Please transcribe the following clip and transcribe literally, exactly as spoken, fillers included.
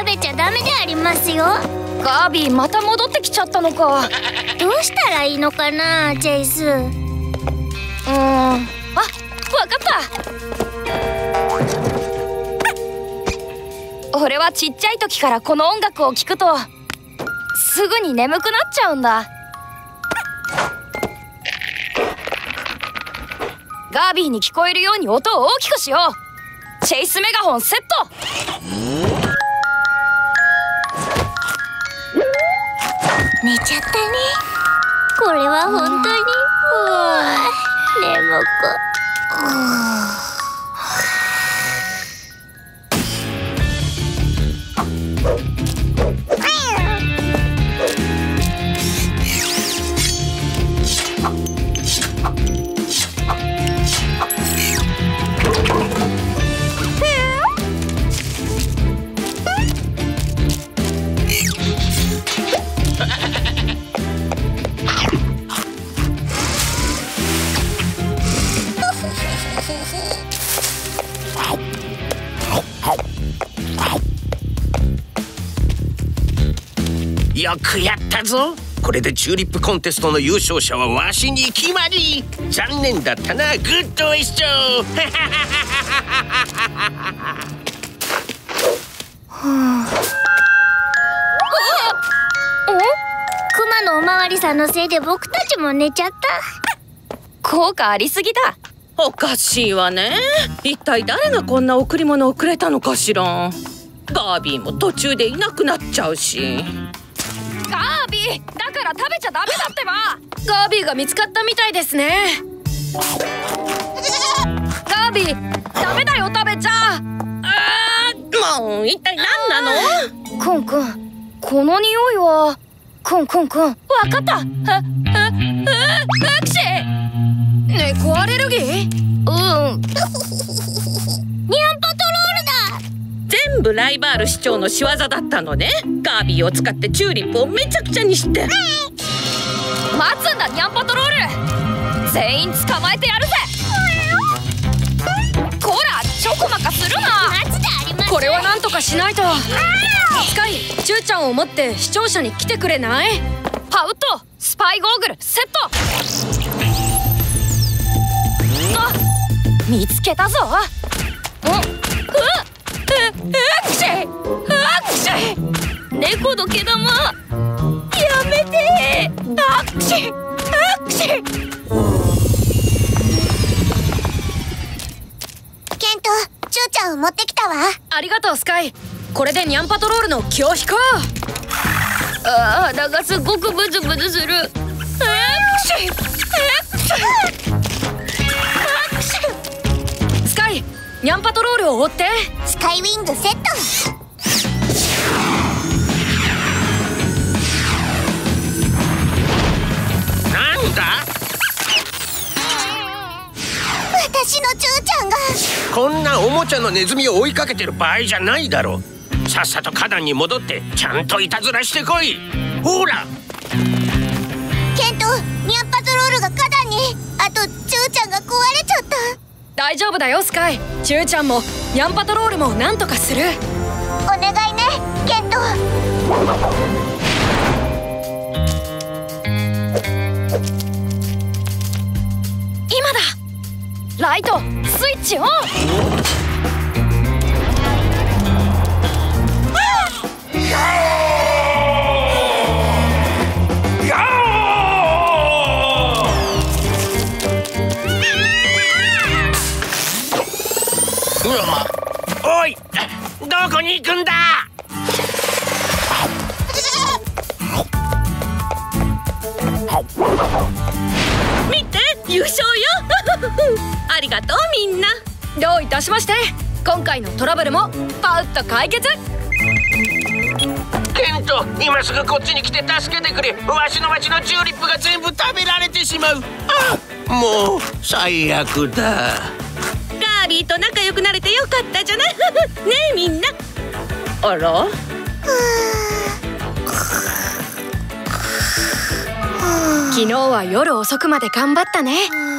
食べちゃダメでありますよ。 ガービーまた戻ってきちゃったのか。 どうしたらいいのかな、チェイス。うーん、 あ、わかった。俺はちっちゃい時からこの音楽を聴くとすぐに眠くなっちゃうんだ。ガービーに聞こえるように音を大きくしよう。チェイスメガホンセット。 寝ちゃったね。これは本当にうわ眠く。 よくやったぞ。これでチューリップコンテストの優勝者はわしに決まり。残念だったな、グッド一緒。 クマのおまわりさんのせいで僕たちも寝ちゃった。 効果ありすぎだ。 おかしいわね。一体誰がこんな贈り物をくれたのかしら。ガービーも途中でいなくなっちゃうし。 ガービーだから食べちゃダメだってば。 ガービーが見つかったみたいですね。 ガービーダメだよ、食べちゃ。 あー、もう一体何なの。 クンクン、この匂いは。クンクンクン、わかった。は、は、は、アクシー。 猫アレルギー？ うん。 ニャンパトロールだ。 全部ライバール市長の仕業だったのね。ガービーを使ってチューリップをめちゃくちゃにして。 待つんだ、ニャンパトロール。全員捕まえてやるぜ。こら、ちょこまかするな。 待つであります。 これはなんとかしないと。スカイ、チューちゃんを持って視聴者に来てくれない？ パウト、スパイゴーグルセット。あ、見つけたぞ。うん、うっ、アクシー、アクシー。猫の毛玉やめて。アクシー、アクシー。 ケント、チューちゃんを持ってきたわ。 ありがとうスカイ。これでニャンパトロールの気を引こう。 ああ、鼻がすごくブズブズする。アクシー、アクシー、アクシー。 スカイ、ニャンパトロールを追って。 スカイウィングセット。 なんだ？ 私のチューちゃんが。 こんなおもちゃのネズミを追いかけてる場合じゃないだろう。さっさと花壇に戻ってちゃんといたずらしてこい。ほら。 ケント、ニャンパトロールが花壇に。あとチューちゃんが壊れちゃった。 大丈夫だよスカイ。チューちゃんもニャンパトロールもなんとかする。 お願いね、ケント。 今だ。ライトスイッチオン。 おい、どこに行くんだ。 見て、優勝よ。ありがとうみんな。どういたしまして。今回のトラブルもパウッと解決。 ケント、今すぐこっちに来て助けてくれ。わしの町のチューリップが全部食べられてしまう。あ、もう最悪だ。 ガービーと仲良くなれてよかったじゃない。ねえみんな。あら、昨日は夜遅くまで頑張ったね。